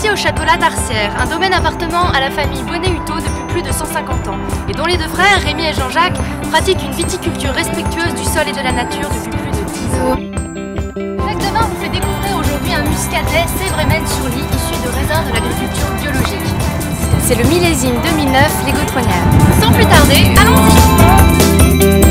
au château La Tarsière, un domaine appartenant à la famille Bonnet-Hutto depuis plus de 150 ans, et dont les deux frères, Rémi et Jean-Jacques, pratiquent une viticulture respectueuse du sol et de la nature depuis plus de 10 ans. Jacques Devin vous fait découvrir aujourd'hui un muscadet Sévremen-sur-Lie issu de raisins de l'agriculture biologique. C'est le millésime 2009, les Gautronnières. Sans plus tarder, allons-y!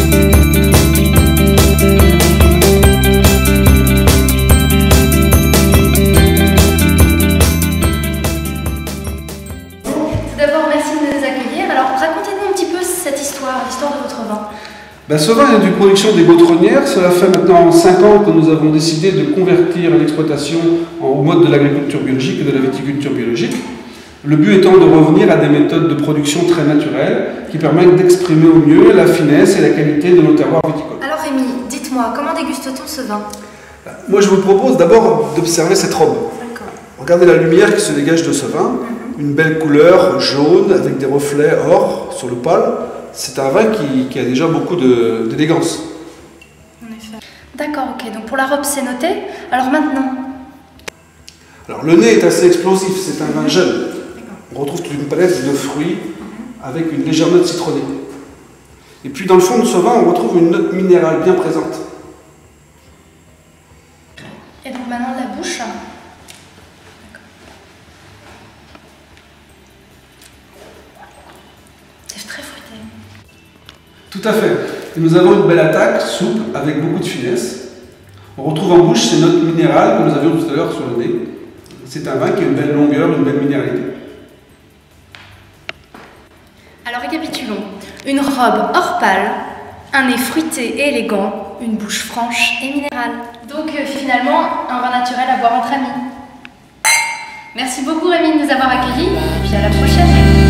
L'histoire de votre vin. Ce vin est d'une production des Gautronnières. Cela fait maintenant 5 ans que nous avons décidé de convertir l'exploitation au mode de l'agriculture biologique et de la viticulture biologique. Le but étant de revenir à des méthodes de production très naturelles qui permettent d'exprimer au mieux la finesse et la qualité de nos terroirs viticoles. Alors Rémi, dites-moi, comment déguste-t-on ce vin? Moi je vous propose d'abord d'observer cette robe. Regardez la lumière qui se dégage de ce vin. Une belle couleur jaune avec des reflets or sur le pâle. C'est un vin qui a déjà beaucoup d'élégance. En effet. D'accord, ok. Donc pour la robe, c'est noté. Alors maintenant? Alors le nez est assez explosif, c'est un vin jeune. On retrouve toute une palette de fruits avec une légère note citronnée. Et puis dans le fond de ce vin, on retrouve une note minérale bien présente. Et donc maintenant la bouche. C'est très fruité. Tout à fait. Et nous avons une belle attaque, souple, avec beaucoup de finesse. On retrouve en bouche ces notes minérales que nous avions tout à l'heure sur le nez. C'est un vin qui a une belle longueur, une belle minéralité. Alors récapitulons. Une robe or pâle, un nez fruité et élégant, une bouche franche et minérale. Donc finalement, un vin naturel à boire entre amis. Merci beaucoup Rémi de nous avoir accueillis et puis à la prochaine.